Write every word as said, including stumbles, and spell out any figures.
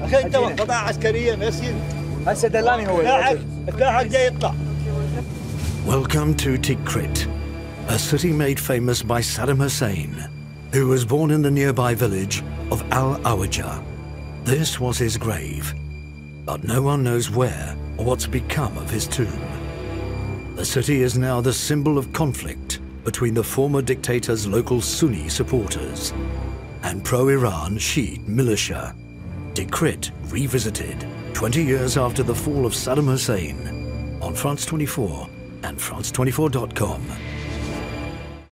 اخي انت قطاع عسكريه ما يصير. هسه دلاني هو. سلاحك جاي يطلع. Welcome to Tikrit, a city made famous by Saddam Hussein, who was born in the nearby village of Al-Awaja. This was his grave, but no one knows where or what's become of his tomb. The city is now the symbol of conflict between the former dictator's local Sunni supporters and pro-Iran Shiite militia. Tikrit Revisited, twenty years after the fall of Saddam Hussein, on France twenty-four and France twenty-four dot com.